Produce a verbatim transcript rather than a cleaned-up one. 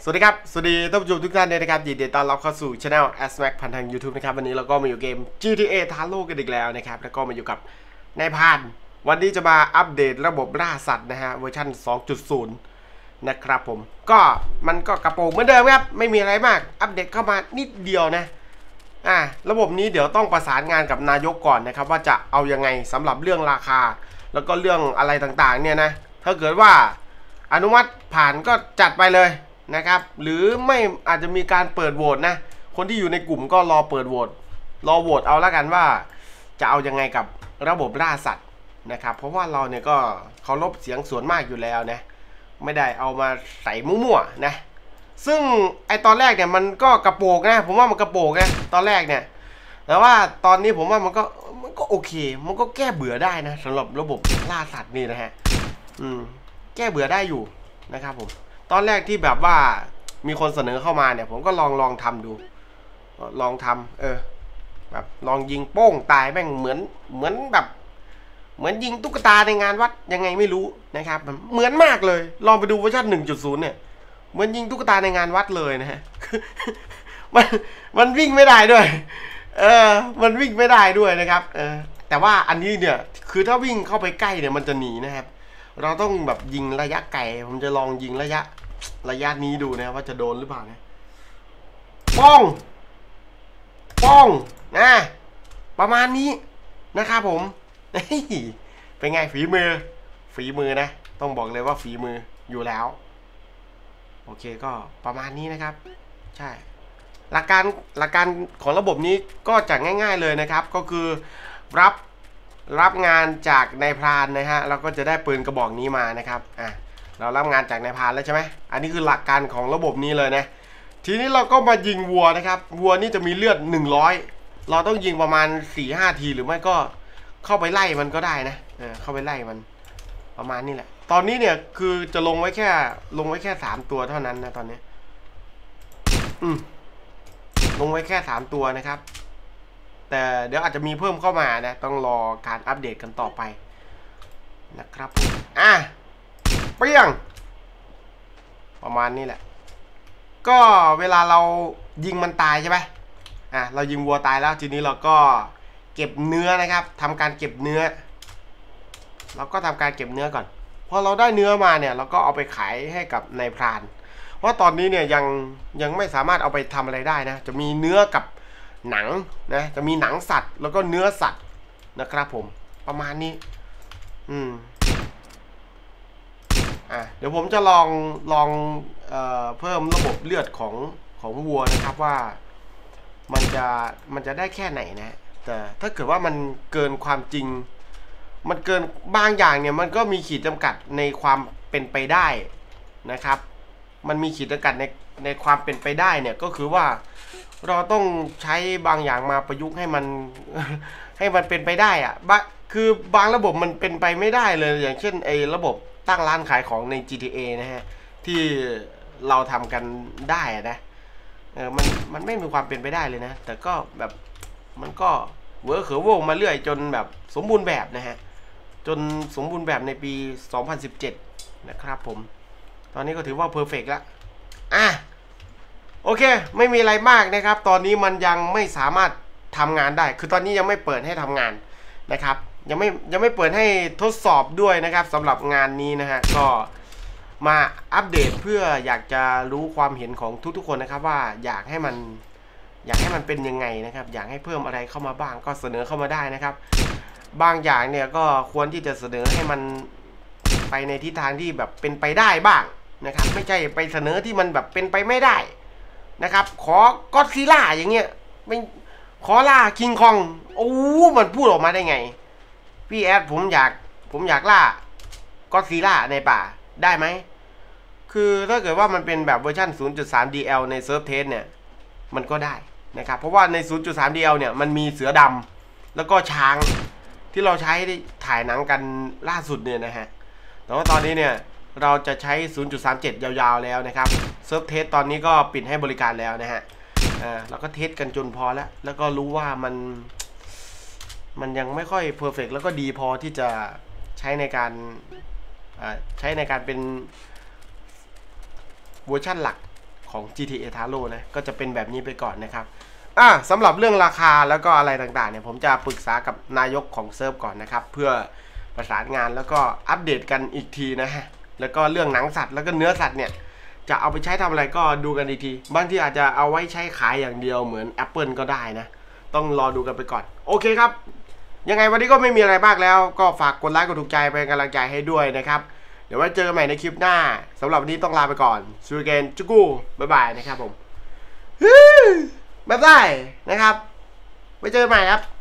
สวัสดีครับสวัสดีท่านผู้ชมทุกท่านเลยนะครับยินดีต้อนรับเข้าสู่ช anel แอสแม็กผ่านทาง YouTube นะครับวันนี้เราก็มาอยู่เกม จี ที เอ ทาโร่กันอีกแล้วนะครับแล้วก็มาอยู่กับนายพานวันนี้จะมาอัปเดตระบบล่าสัตว์นะฮะเวอร์ชัน สองจุดศูนย์ นะครับผมก็มันก็กระโปรงเหมือนเดิมครับไม่มีอะไรมากอัปเดตเข้ามานิดเดียวนะอ่าระบบนี้เดี๋ยวต้องประสานงานกับนายกก่อนนะครับว่าจะเอายังไงสำหรับเรื่องราคาแล้วก็เรื่องอะไรต่างๆเนี่ยนะถ้าเกิดว่าอนุมัติผ่านก็จัดไปเลยนะครับหรือไม่อาจจะมีการเปิดโหวตนะคนที่อยู่ในกลุ่มก็รอเปิดโหวตรอโหวตเอาละกันว่าจะเอายังไงกับระบบล่าสัตว์นะครับเพราะว่าเราเนี่ยก็เคารพเสียงส่วนมากอยู่แล้วนะไม่ได้เอามาใส่มั่วๆนะซึ่งไอตอนแรกเนี่ยมันก็กระโปงนะผมว่ามันกระโปงนะตอนแรกเนี่ยแต่ว่าตอนนี้ผมว่ามันก็มันก็โอเคมันก็แก้เบื่อได้นะสำหรับระบบล่าสัตว์นี่นะฮะอืมแก้เบื่อได้อยู่นะครับผมตอนแรกที่แบบว่ามีคนเสนอเข้ามาเนี่ยผมก็ลองลองทำดูลองทำเออแบบลองยิงโป้งตายแม่งเหมือนเหมือนแบบเหมือนยิงตุ๊กตาในงานวัดยังไงไม่รู้นะครับเหมือนมากเลยลองไปดูเวอร์ชัน หนึ่งจุดศูนย์ เนี่ยเหมือนยิงตุ๊กตาในงานวัดเลยนะฮะมันมันวิ่งไม่ได้ด้วยเออมันวิ่งไม่ได้ด้วยนะครับเออแต่ว่าอันนี้เนี่ยคือถ้าวิ่งเข้าไปใกล้เนี่ยมันจะหนีนะครับเราต้องแบบยิงระยะไกลผมจะลองยิงระยะระยะนี้ดูนะว่าจะโดนหรือเปล่านะป้องป้องนะประมาณนี้นะครับผมเป็นไงฝีมือฝีมือนะต้องบอกเลยว่าฝีมืออยู่แล้วโอเคก็ประมาณนี้นะครับใช่หลักการหลักการของระบบนี้ก็จะง่ายๆเลยนะครับก็คือรับรับงานจากนายพรานนะฮะเราก็จะได้ปืนกระบอกนี้มานะครับอ่ะเรารับงานจากนายพรานแล้วใช่ไหมอันนี้คือหลักการของระบบนี้เลยนะทีนี้เราก็มายิงวัวนะครับวัวนี่จะมีเลือดหนึ่งร้อยเราต้องยิงประมาณ สี่ห้า ทีหรือไม่ก็เข้าไปไล่มันก็ได้นะเออเข้าไปไล่มันประมาณนี้แหละตอนนี้เนี่ยคือจะลงไว้แค่ลงไว้แค่สามตัวเท่านั้นนะตอนนี้อืมลงไว้แค่สามตัวนะครับแต่เดี๋ยวอาจจะมีเพิ่มเข้ามานะต้องรอการอัปเดตกันต่อไปนะครับอ่ะเปรี้ยงประมาณนี้แหละก็เวลาเรายิงมันตายใช่ไหมอ่ะเรายิงวัวตายแล้วทีนี้เราก็เก็บเนื้อนะครับทำการเก็บเนื้อเราก็ทำการเก็บเนื้อก่อนพอเราได้เนื้อมาเนี่ยเราก็เอาไปขายให้กับนายพรานเพราะตอนนี้เนี่ยยังยังไม่สามารถเอาไปทำอะไรได้นะจะมีเนื้อกับหนังนะจะมีหนังสัตว์แล้วก็เนื้อสัตว์นะครับผมประมาณนี้อืมอ่ะเดี๋ยวผมจะลองลองเอ่อเพิ่มระบบเลือดของของวัวนะครับว่ามันจะมันจะได้แค่ไหนนะแต่ถ้าเกิดว่ามันเกินความจริงมันเกินบางอย่างเนี่ยมันก็มีขีดจำกัดในความเป็นไปได้นะครับมันมีขีดจำกัดในในความเป็นไปได้เนี่ยก็คือว่าเราต้องใช้บางอย่างมาประยุกต์ให้มันให้มันเป็นไปได้อะบะคือบางระบบมันเป็นไปไม่ได้เลยอย่างเช่นไอ้ระบบตั้งร้านขายของใน จี ที เอ นะฮะที่เราทำกันได้นะเออมันมันไม่มีความเป็นไปได้เลยนะแต่ก็แบบมันก็เวอร์เขอวงมาเรื่อยจนแบบสมบูรณ์แบบนะฮะจนสมบูรณ์แบบในปีสองพันสิบเจ็ดนะครับผมตอนนี้ก็ถือว่าเพอร์เฟกต์แล้วอ่ะโอเคไม่มีอะไรมากนะครับตอนนี้มันยังไม่สามารถทำงานได้คือตอนนี้ยังไม่เปิดให้ทำงานนะครับยังไม่ยังไม่เปิดให้ทดสอบด้วยนะครับสำหรับงานนี้นะฮะก็มาอัปเดตเพื่ออยากจะรู้ความเห็นของทุกๆคนนะครับว่าอยากให้มันอยากให้มันเป็นยังไงนะครับอยากให้เพิ่มอะไรเข้ามาบ้างก็เสนอเข้ามาได้นะครับบางอย่างเนี่ยก็ควรที่จะเสนอให้มันไปในทิศทางที่แบบเป็นไปได้บ้างนะครับไม่ใช่ไปเสนอที่มันแบบเป็นไปไม่ได้นะครับขอก็อดซิลล่าอย่างเงี้ยไม่ขอล่าคิงคองโอ้มันพูดออกมาได้ไงพี่แอดผมอยากผมอยากล่าก็อดซิลล่าในป่าได้ไหมคือถ้าเกิดว่ามันเป็นแบบเวอร์ชัน ศูนย์จุดสาม ดี แอล ในเซิร์ฟเทสเนี่ยมันก็ได้นะครับเพราะว่าใน ศูนย์จุดสาม ดี แอล เนี่ยมันมีเสือดำแล้วก็ช้างที่เราใช้ถ่ายหนังกันล่าสุดเนี่ยนะฮะแต่ว่าตอนนี้เนี่ยเราจะใช้ ศูนย์จุดสามเจ็ด ยาวๆแล้วนะครับเซิร์ฟเทสตอนนี้ก็ปิดให้บริการแล้วนะฮะอ่าเราก็เทสกันจนพอแล้วแล้วก็รู้ว่ามันมันยังไม่ค่อยเพอร์เฟกต์แล้วก็ดีพอที่จะใช้ในการอ่าใช้ในการเป็นเวอร์ชั่นหลักของ จี ที เอ Talo นะก็จะเป็นแบบนี้ไปก่อนนะครับอ่ะสำหรับเรื่องราคาแล้วก็อะไรต่างๆเนี่ยผมจะปรึกษากับนายกของเซิร์ฟก่อนนะครับเพื่อประสานงานแล้วก็อัปเดตกันอีกทีนะฮะแล้วก็เรื่องหนังสัตว์แล้วก็เนื้อสัตว์เนี่ยจะเอาไปใช้ทำอะไรก็ดูกันอีกทีบางทีอาจจะเอาไว้ใช้ขายอย่างเดียวเหมือน Apple ก็ได้นะต้องรอดูกันไปก่อนโอเคครับยังไงวันนี้ก็ไม่มีอะไรมากแล้วก็ฝากกดไลค์กดถูกใจเป็นกำลังใจให้ด้วยนะครับเดี๋ยวไว้เจอกันใหม่ในคลิปหน้าสำหรับวันนี้ต้องลาไปก่อนซูเกนจุกูบ๊ายบายนะครับผมบ๊ายบายนะครับไว้เจอกันใหม่ครับ